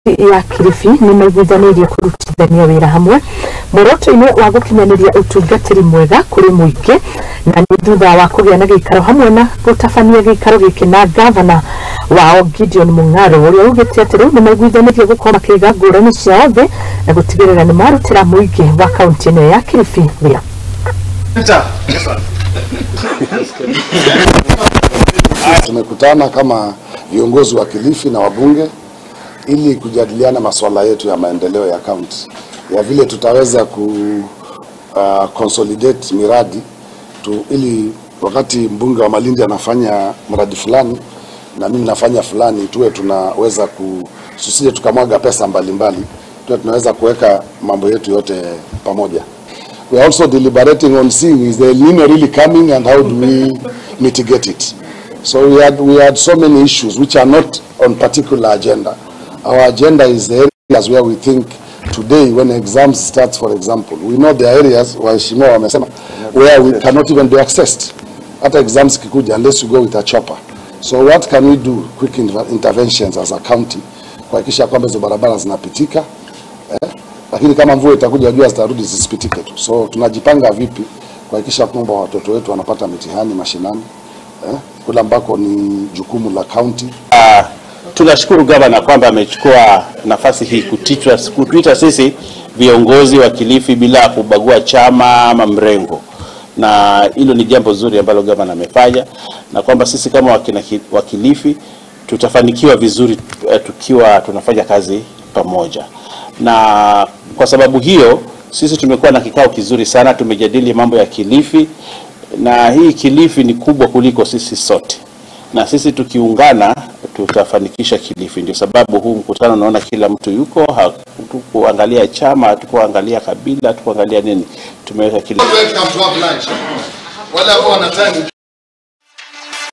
ya Kilifi nimaiguithanirie kurutithania wira hamwe muoroto-ini wa gukinyaniria utungatiri mwega kuri muingi na ni thutha wa kugĩa na gĩikaro hamwe na gutabania gĩikaro gĩkĩ na gavana wao Gideon Mung'aro uria ugĩte atĩ rĩu nimaiguithanirie gukorwo makĩiga ngũrani ciothe na gutigĩrĩra nĩ marutĩra muingi wa kaunti ĩno ya Kilifi wĩra. Tumekutana kama viongozi wa Kilifi na wabunge ili kujadiliana masuala yetu ya maendeleo ya kaunti, ya vile tutaweza consolidate miradi ili wakati mbunge wa Malindi anafanya mradi fulani na mimi nafanya fulani, tuwe tunaweza susije tukamwaga pesa mbalimbali, tuwe tunaweza kuweka mambo yetu yote pamoja. We are also deliberating on seeing is the El Nino really coming and how do we mitigate it. So we had so many issues which are not on particular agenda. Our agenda is the areas where we think today when exams starts, for example, we know the areas where we cannot even be accessed at exams kikuja unless you go with a chopper. So what can we do? Quick interventions as a county kuhakikisha kwamba hizo barabara zinapitika, lakini kama mvua itakuja jua zitarudi zisipitike tu. So tunajipanga vipi kuhakikisha kwamba watoto wetu wanapata mitihani mashinani kule ambako ni jukumu la county. Tunashukuru gavana kwamba amechukua nafasi hii kutuita sisi viongozi wa Kilifi bila kubagua chama ama mrengo, na hilo ni jambo zuri ambalo gavana amefanya, na kwamba sisi kama wa Kilifi tutafanikiwa vizuri tukiwa tunafanya kazi pamoja. Na kwa sababu hiyo sisi tumekuwa na kikao kizuri sana, tumejadili mambo ya Kilifi, na hii Kilifi ni kubwa kuliko sisi sote, na sisi tukiungana tutafanikisha Kilifi. Ndio sababu huu mkutano naona kila mtu yuko, hatukuangalia chama, hatukuangalia kabila, hatukuangalia nini, tumeweka Kilifi.